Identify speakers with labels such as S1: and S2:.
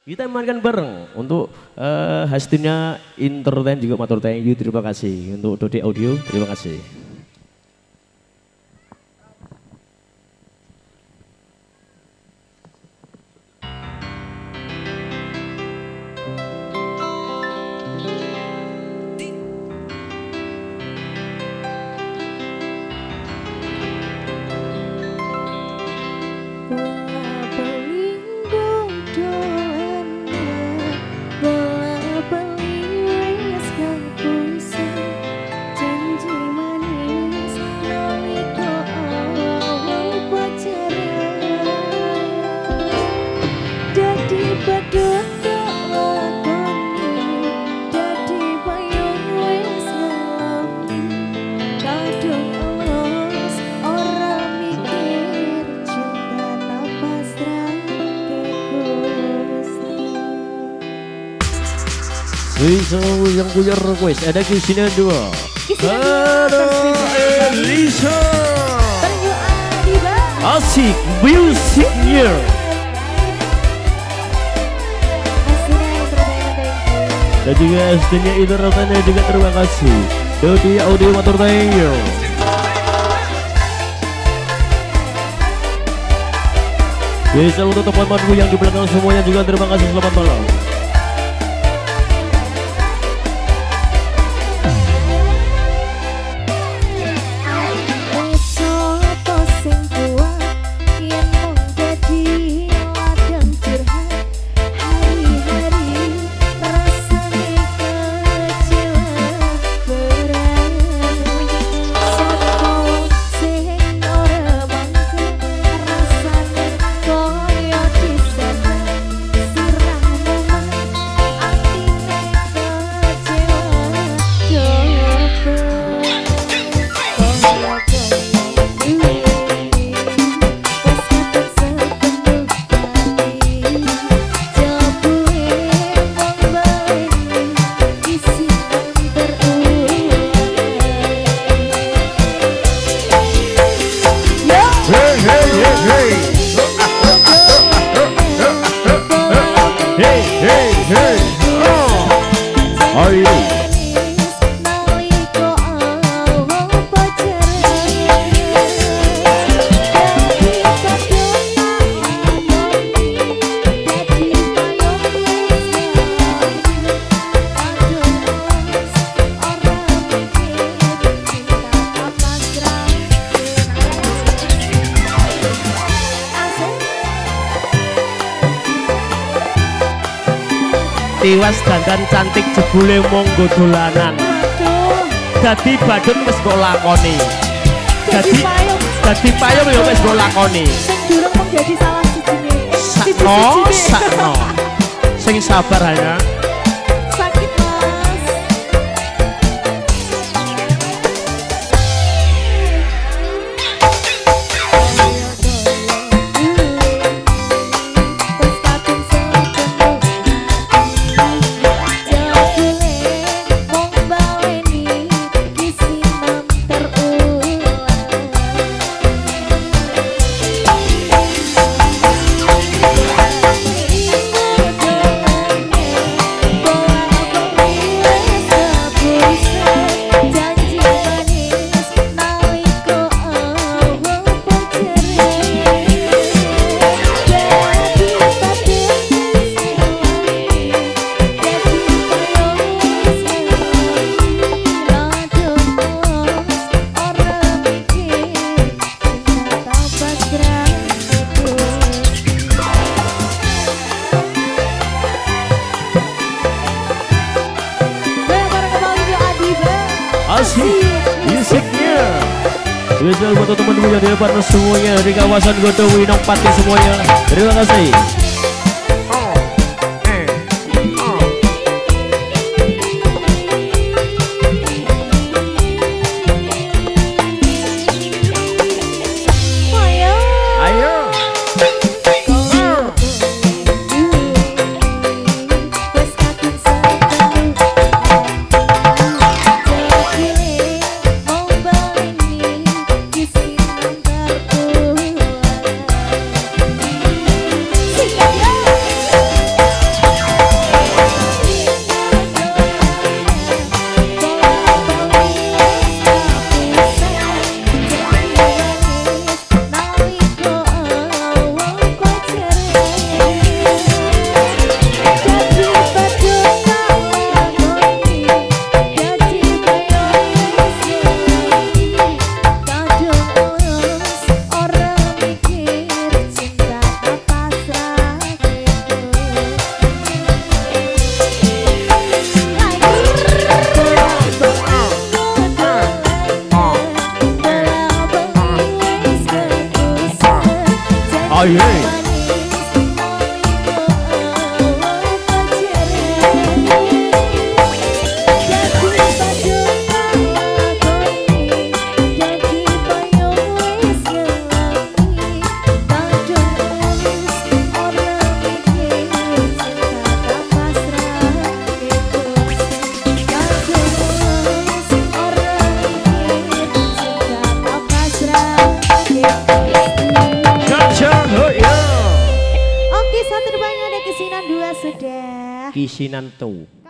S1: Kita mainkan bareng untuk hasilnya Entertain juga matur thank you, terima kasih untuk Dodi Audio, terima kasih. Yang punya request ada Kisina 2. Halo Elisa. Asik musiknya. Dan juga hasilnya Entertain juga terima kasih. Dodi Audio matur thank you. Bisa untuk teman-temanku yang di belakang semuanya juga terima kasih, selamat malam. Tiwas dandan cantik jebule monggo dolanan. Dadi badut wis kok lakoni. Dadi payung ya wis kok lakoni.
S2: Sing durung mung dadi salah sijine.
S1: Sakno. Sing sabar hanya.
S2: Sakit Mas.
S1: Musiknya bisa buat teman-teman yang di depan semuanya di kawasan Godo Winong Pati semuanya. Terima kasih.
S2: Sing
S1: Aye.
S2: Oke, satu depannya ada Kisinan 2 sudah.
S1: Kisinan tuh.